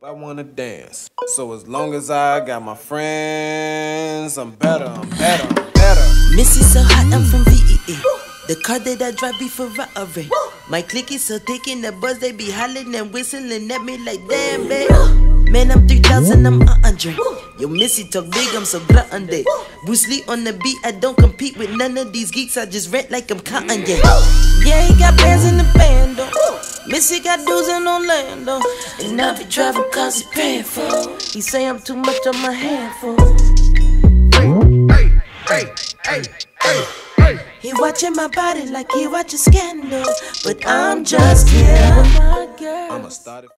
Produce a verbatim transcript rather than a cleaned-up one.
I wanna dance. So as long as I got my friends, I'm better, I'm better, I'm better. Missy so hot, I'm from V E E. The car that I drive be Ferrari. My clique is so thick in the buzz, they be hollering and whistling at me like damn, babe. Man, I'm three thousand, I'm a hundred. Yo, Missy talk big, I'm so glutton. Bruce Lee on the beat, I don't compete with none of these geeks. I just rent like I'm Kanye. Yeah, he got bands in the band, though. Missy got dudes in Orlando. And I be driving cause he paying for. He say I'm too much on my handful. Hey, hey, hey, hey, hey. He watching my body like he watching Scandal. But I'm just here. I'ma start it.